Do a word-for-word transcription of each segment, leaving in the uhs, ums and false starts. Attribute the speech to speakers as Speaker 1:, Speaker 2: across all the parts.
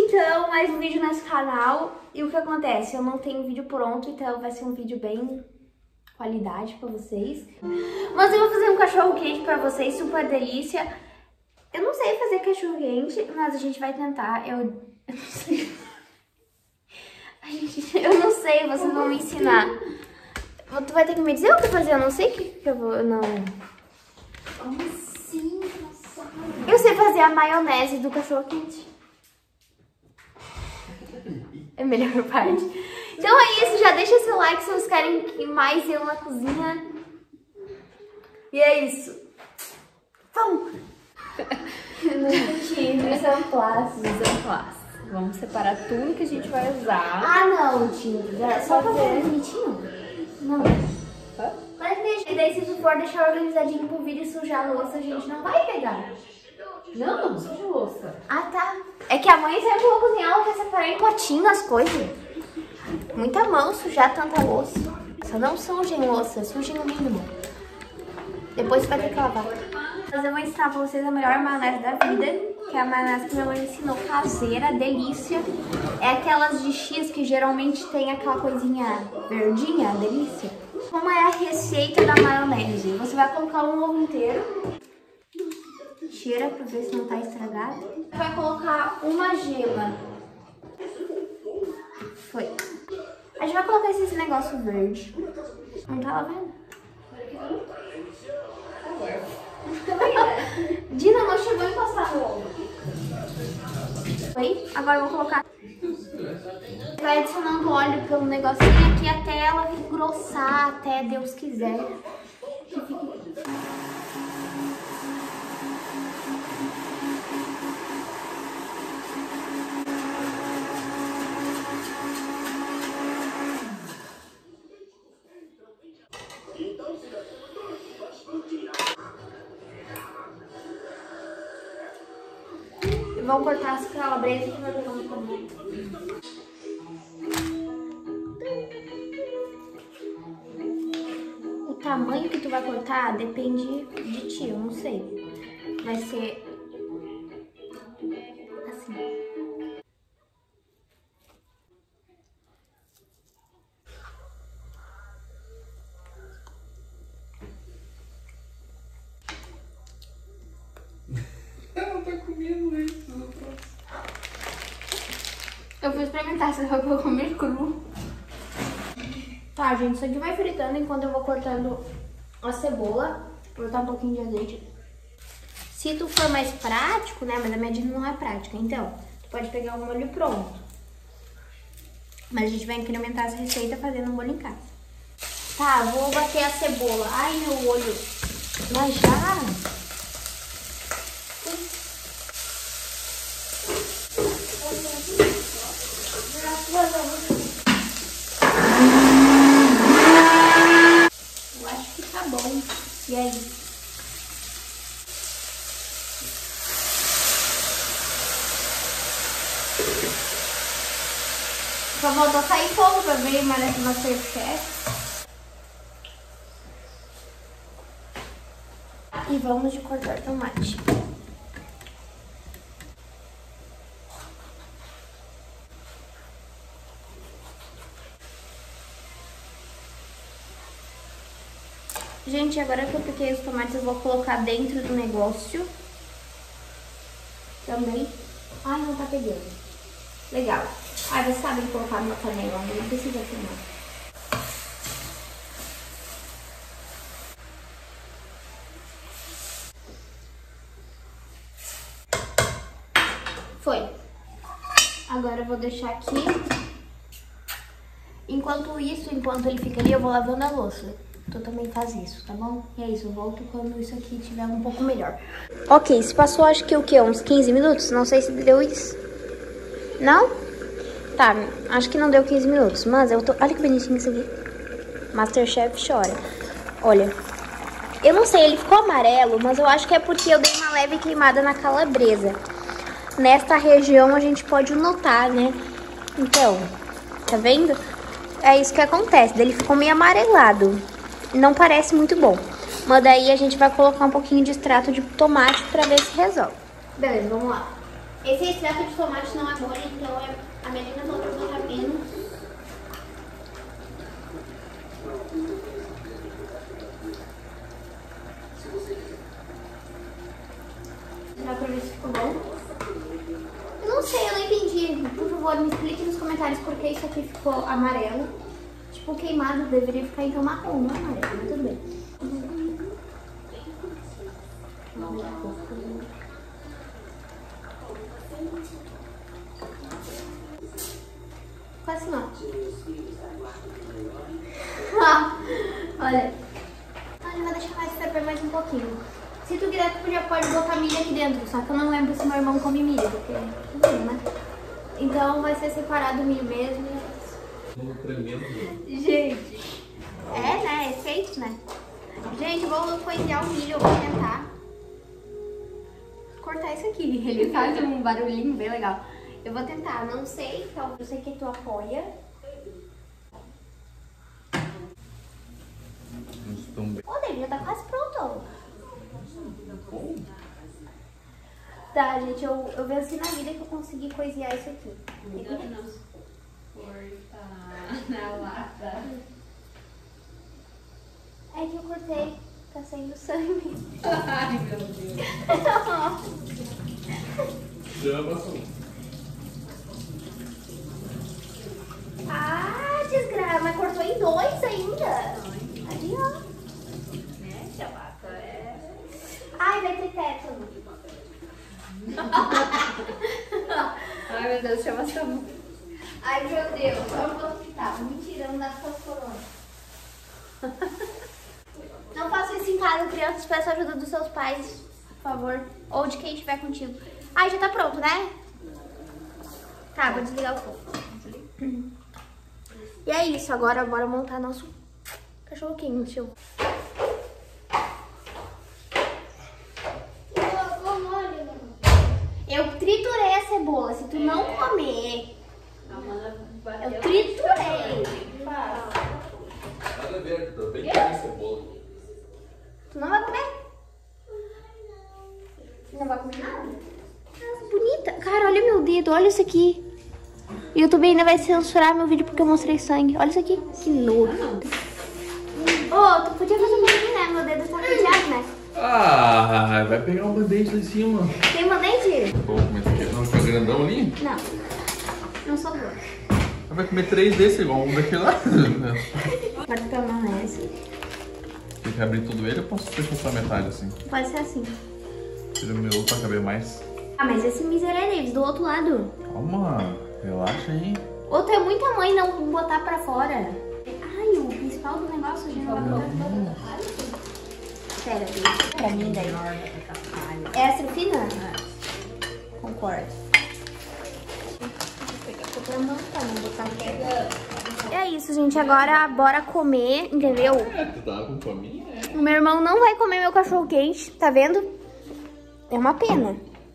Speaker 1: então, mais um vídeo nesse canal. E o que acontece? Eu não tenho vídeo pronto, então vai ser um vídeo bem qualidade pra vocês. Mas eu vou fazer um cachorro quente pra vocês, super delícia. Eu não sei fazer cachorro quente, mas a gente vai tentar. Eu, eu não sei. A gente, eu não sei, vocês vão me ensinar. Tu vai ter que me dizer o que fazer, eu não sei o que, que eu vou... Não.
Speaker 2: Como assim?
Speaker 1: Eu sei fazer a maionese do cachorro quente. É a melhor parte. Então é isso, já deixa seu like se vocês querem que mais eu na cozinha. E é isso. Vamos!
Speaker 2: Não entendi. Isoplast. Isoplast. Vamos separar tudo que a gente vai usar.
Speaker 1: Ah, não, tio. É só fazer bonitinho. Não.
Speaker 2: Hã?
Speaker 1: Mas deixa. E daí se tu for deixar organizadinho pro vídeo e sujar a louça, a gente não vai pegar.
Speaker 2: Não, não suja a louça.
Speaker 1: Ah, tá. É que a mãe sempre vai cozinhar, ela quer separar em potinho as coisas. Muita mão sujar tanta louça. Só não sujem louça, sujem o mínimo. Depois você vai ter que lavar. Mas eu vou ensinar pra vocês a melhor maionese da vida, que é a maionese que minha mãe ensinou, caseira, delícia. É aquelas de X que geralmente tem aquela coisinha verdinha, delícia. Como é a receita da maionese? Você vai colocar um ovo inteiro. Cheira pra ver se não tá estragado. Vai colocar uma gema. Foi. A gente vai colocar esse negócio verde. Não tá lá vendo? Dina não chegou a encostar no ovo. Foi. Agora eu vou colocar. Vai adicionando óleo pelo negocinho aqui até ela engrossar, até Deus quiser. Vamos cortar as calabresas que vai pegar no tamanho. O tamanho que tu vai cortar depende de ti, eu não sei. Vai ser assim.
Speaker 2: Ela tá comendo isso.
Speaker 1: Eu vou experimentar se eu vou comer cru. Tá, gente, isso aqui vai fritando enquanto eu vou cortando a cebola. Vou botar um pouquinho de azeite. Se tu for mais prático, né, mas a minha dica não é prática, então, tu pode pegar um molho pronto. Mas a gente vai incrementar essa receita fazendo um molho em casa. Tá, vou bater a cebola. Ai, meu olho. Mas já... Eu acho que tá bom. E aí? Só faltou sair fogo pra ver Master Masterchef. E vamos de cortar tomate. Gente, agora que eu piquei os tomates, eu vou colocar dentro do negócio. Também. Ai, não tá pegando. Legal. Ai, você sabe colocar numa panela, não precisa filmar. Foi. Agora eu vou deixar aqui. Enquanto isso, enquanto ele fica ali, eu vou lavando a louça. Tu também faz isso, tá bom? E é isso, eu volto quando isso aqui estiver um pouco melhor. Ok, se passou acho que o quê? Uns quinze minutos? Não sei se deu isso. Não? Tá, acho que não deu quinze minutos, mas eu tô... Olha que bonitinho isso aqui. Masterchef chora. Olha, eu não sei, ele ficou amarelo, mas eu acho que é porque eu dei uma leve queimada na calabresa. Nesta região a gente pode notar, né? Então, tá vendo? É isso que acontece, ele ficou meio amarelado. Não parece muito bom. Mas daí a gente vai colocar um pouquinho de extrato de tomate pra ver se resolve. Beleza, vamos lá. Esse extrato de tomate não é molho, então é a Melina falou pra botar menos. Dá pra ver se ficou bom? Eu não sei, eu não entendi. Por favor, me explique nos comentários por que isso aqui ficou amarelo. Tipo, queimado deveria ficar então marrom, não amarelo, mas tudo bem. Quase não. Ah, olha. Ah, eu vou deixar mais ferver mais um pouquinho. Se tu quiser, tu já pode botar milho aqui dentro. Só que eu não lembro se meu irmão come milho, porque tudo bem, né? Então vai ser separado o milho mesmo. Gente. É, né? É feito, né? Gente, eu vou coisinhar o milho, eu vou tentar cortar isso aqui. Ele faz um barulhinho bem legal. Eu vou tentar, não sei, então eu sei que tu apoia. Ô, David, já tá quase pronto. Tá, gente, eu, eu venci na vida que eu consegui coisinhar isso aqui. Cortar na lata. É que eu cortei, tá saindo sangue. Ai, meu Deus. Já passou. Ah, desgraça, mas cortou em dois ainda. Ali, ó. Né, chavaca, é. Ai, vai ter tétano. Ai, meu Deus, chama essa mão. Ai, meu Deus, vamos pro hospital. Mentira, não dá pra corona. Não faça isso em casa, crianças. Peça ajuda dos seus pais, por favor. Ou de quem estiver contigo. Ai, já tá pronto, né? Tá, vou desligar o fogo. E é isso, agora bora montar nosso cachorro quente. Eu triturei a cebola, se tu não comer, eu triturei.
Speaker 3: Nada a ver, também tem cebola.
Speaker 1: Tu não vai comer? Não vai comer nada? Ah, bonita. Cara, olha meu dedo, olha isso aqui. O YouTube ainda vai censurar meu vídeo porque eu mostrei sangue. Olha isso aqui, que nojo. Ô, oh, tu podia fazer um pouquinho, né? Meu dedo tá fechado, né?
Speaker 3: Ah, vai pegar um band-aid lá em cima.
Speaker 1: Tem band-aid?
Speaker 3: Vou comer esse aqui. Não, fica grandão ali?
Speaker 1: Não. Não sou boa.
Speaker 3: Vai comer três desses, igual um daquele lá.
Speaker 1: Corta pra maionese.
Speaker 3: Tem que abrir tudo ele, eu posso fechar só metade assim.
Speaker 1: Pode ser assim.
Speaker 3: Tira o meu pra caber mais.
Speaker 1: Ah, mas esse miserável do outro lado.
Speaker 3: Calma, relaxa aí.
Speaker 1: Outro é muito tamanho, não botar pra fora. Ai, o principal do negócio a gente não vai botar pra fora. Pera, deixa pra mim daí. É essa fina? É. Concordo. É isso, gente. Agora bora comer, entendeu?
Speaker 3: É, tu tava com fome? É.
Speaker 1: O meu irmão não vai comer meu cachorro quente, tá vendo? É uma pena.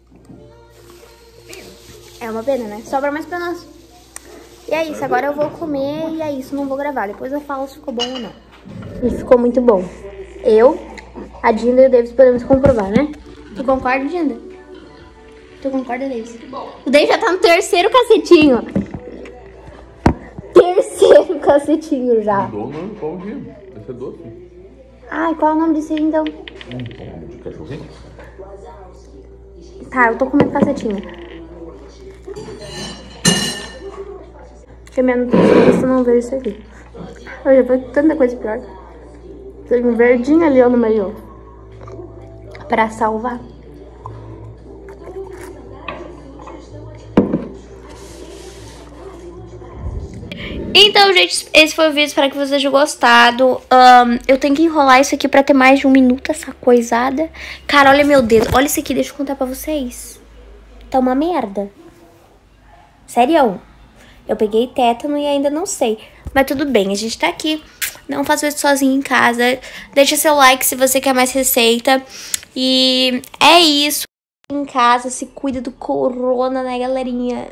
Speaker 1: É uma pena, né? Sobra mais pra nós. E é isso, agora eu vou comer e é isso, não vou gravar. Depois eu falo se ficou bom ou não. E ficou muito bom. Eu, a Dinda e o Davis podemos comprovar, né? Tu concorda, Dinda? Tu concorda, Davis? O Davis já tá no terceiro cacetinho. Terceiro cacetinho já.
Speaker 3: Mudou o nome, qual o dia? Vai ser doce.
Speaker 1: Ai, qual é o nome disso aí, então?
Speaker 3: Hum, de cachorrinho?
Speaker 1: Tá, eu tô comendo cacetinho. Porque minha nutricionista não vê isso aqui. Eu já vi tanta coisa pior. Tem um verdinho ali, ó, no meio. Pra salvar. Então, gente, esse foi o vídeo. Espero que vocês tenham gostado. Um, eu tenho que enrolar isso aqui pra ter mais de um minuto, essa coisada. Cara, olha meu dedo. Olha isso aqui, deixa eu contar pra vocês. Tá uma merda. Sério. Eu peguei tétano e ainda não sei. Mas tudo bem, a gente tá aqui. Não faça isso sozinho em casa. Deixa seu like se você quer mais receita. E é isso. Em casa, se cuida do corona, né, galerinha?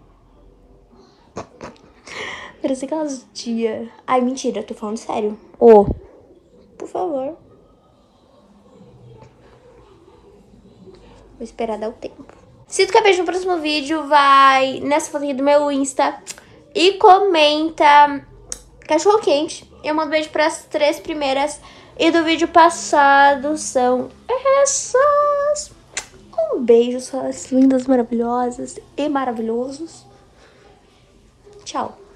Speaker 1: Parece aquelas dias. Ai, mentira, eu tô falando sério. Ô, oh, por favor. Vou esperar dar o tempo. Se tu quer ver no próximo vídeo, vai nessa foto aqui do meu Insta e comenta cachorro quente. Eu mando beijo pras três primeiras. E do vídeo passado são essas. Um beijo, suas lindas, maravilhosas e maravilhosos. Tchau.